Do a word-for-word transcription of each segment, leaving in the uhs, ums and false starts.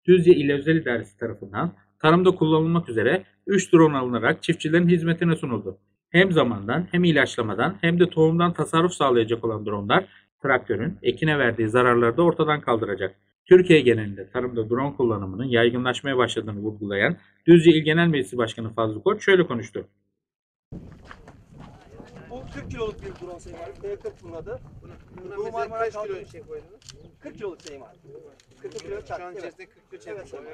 Düzce İl Özel İdaresi tarafından tarımda kullanılmak üzere üç drone alınarak çiftçilerin hizmetine sunuldu. Hem zamandan hem ilaçlamadan hem de tohumdan tasarruf sağlayacak olan dronlar traktörün ekine verdiği zararları da ortadan kaldıracak. Türkiye genelinde tarımda drone kullanımının yaygınlaşmaya başladığını vurgulayan Düzce İl Genel Meclisi Başkanı Fazlı Koç şöyle konuştu. Bu kırk kiloluk bir drone Sayın Valim. B kırk bunun adı. Buna Bu mesela Marmara kaç kilo kaldı. şey koydunuz? kırk kiloluk Sayın Valim. kırk kilo Şu çarptı. an Evet. içerisinde kırk kilo Evet, çekmiş.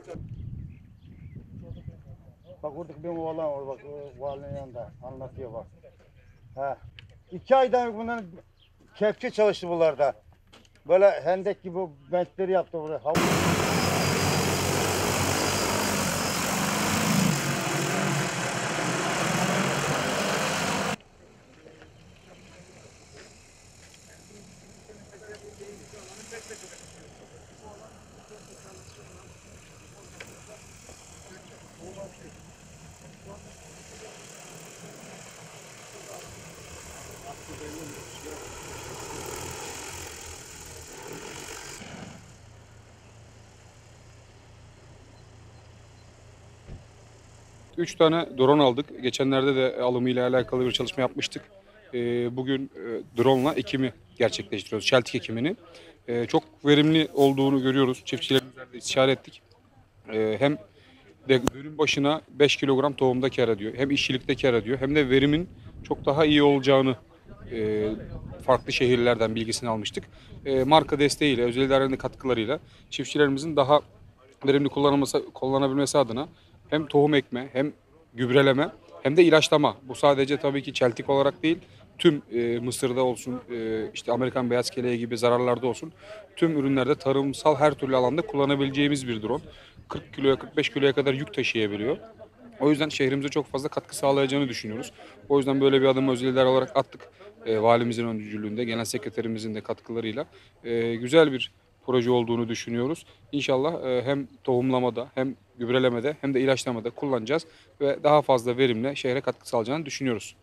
Bak oradaki benim oğlan var bak o valinin yanında anlatıyor bak. Ha. İki aydan bunların kepçe çalıştı buralarda. Böyle hendek gibi bentleri yaptı buraya. Üç tane drone aldık. Geçenlerde de alımıyla alakalı bir çalışma yapmıştık. Ee, Bugün e, drone'la ekimi gerçekleştiriyoruz. Çeltik ekimini. Ee, Çok verimli olduğunu görüyoruz. Çiftçilerimizle de istişare ettik. Ee, Hem de dönüm başına beş kilogram tohumda kar ediyor. Hem işçilikte kar ediyor. Hem de verimin çok daha iyi olacağını e, farklı şehirlerden bilgisini almıştık. E, Marka desteğiyle, özel idarenin katkılarıyla çiftçilerimizin daha verimli kullanılması, kullanabilmesi adına hem tohum ekme, hem gübreleme, hem de ilaçlama. Bu sadece tabii ki çeltik olarak değil, tüm e, mısırda olsun, e, işte Amerikan beyaz keleği gibi zararlarda olsun, tüm ürünlerde tarımsal her türlü alanda kullanabileceğimiz bir drone. kırk kiloya, kırk beş kiloya kadar yük taşıyabiliyor. O yüzden şehrimize çok fazla katkı sağlayacağını düşünüyoruz. O yüzden böyle bir adımı özel idare olarak attık. E, valimizin öncülüğünde, genel sekreterimizin de katkılarıyla e, güzel bir proje olduğunu düşünüyoruz. İnşallah e, hem tohumlamada, hem gübrelemede, hem de ilaçlamada kullanacağız ve daha fazla verimle şehre katkı sağlayacağını düşünüyoruz.